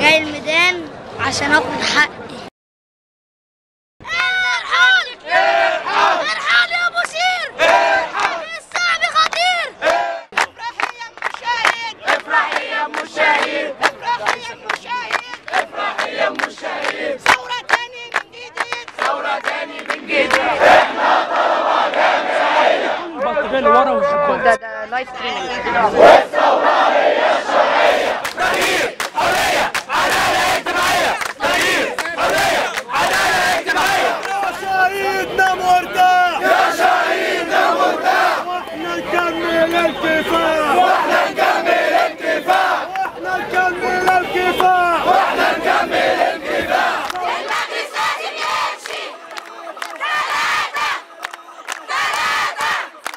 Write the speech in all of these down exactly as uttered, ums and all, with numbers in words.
جاي الميدان عشان اخد حقي. الحقني الحقني يا ابو شير، الصعب خطير. افرحي يا ام شاهين، افرحي يا ام شاهين، افرحي يا ام شاهين، افرحي يا ام شاهين. ثورة تاني من جديد، ثورة تاني من جديد. احنا طلبة جامد سعيدة. البلطجية ورا والشباك. ده ده لايف ستريمينج. والثورة هي الشرعية. تغيير، حرية، عدالة اجتماعية. تغيير، حرية، عدالة اجتماعية. يا شهيدنا مرتاح، يا شهيدنا مرتاح. واحنا نكمل الكفاح، واحنا نكمل الكفاح، واحنا نكمل الكفاح، واحنا نكمل الكفاح. المجلس لازم يمشي. ثلاثة ثلاثة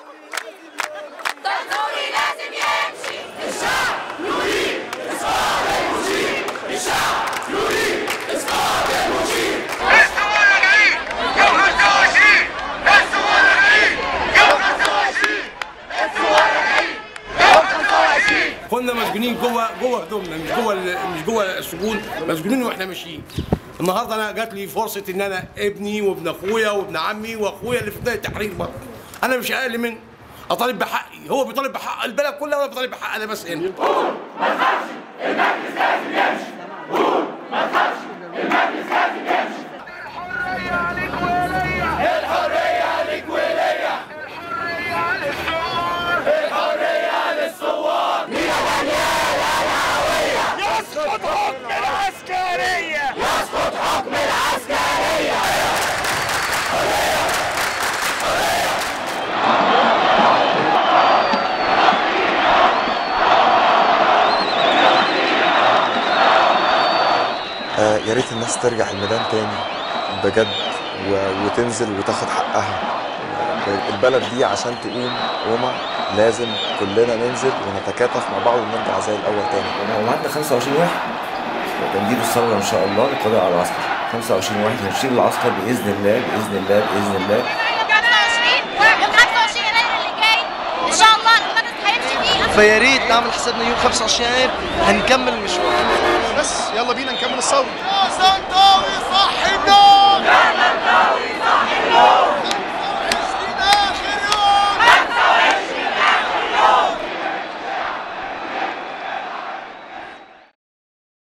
دستوري لازم يمشي. الشعب يريد إسقاط المشير، الشعب يريد إسقاط المشير. الثورة العيد يوم خمسة وعشرين، الثورة العيد يوم خمسة وعشرين، الثورة العيد يوم خمسة وعشرين. كنا مسجونين جوه جوه هدومنا، مش جوه مش جوه السجون، مسجونين واحنا ماشيين. النهارده انا جات لي فرصه ان انا ابني وابن اخويا وابن عمي واخويا اللي في بدايه التحرير برضه، انا مش اقل من اطالب بحقي، هو بيطالب بحق البلد كلها وانا بطالب بحق انا بس هنا. قول ما تخافش، المجلس لازم يمشي. قول ما تخافش، المجلس لازم يمشي. الحرية عليك وليا، الحرية عليك وليا، الحرية للثوار، الحرية للثوار. يا وليا الهوية، يسقط حكم العسكرية، يسقط حكم العسكرية. آه يا ريت الناس ترجع الميدان تاني بجد و... وتنزل وتاخد حقها. البلد دي عشان تقوم قومة لازم كلنا ننزل ونتكاتف مع بعض ونرجع زي الأول تاني. هو معانا خمسة وعشرين واحد تمديد الثورة إن شاء الله للقضاء على العسكر. خمسة وعشرين واحد هنشيل العسكر بإذن الله بإذن الله بإذن الله. خمسة وعشرين خمسة وعشرين يناير اللي جاي إن شاء الله المجلس هيمشي فيه. فيا ريت نعمل حسابنا يوم خمسة وعشرين يناير هنكمل المشوار. بس يلا بينا نكمل الثورة. يا سنتاوي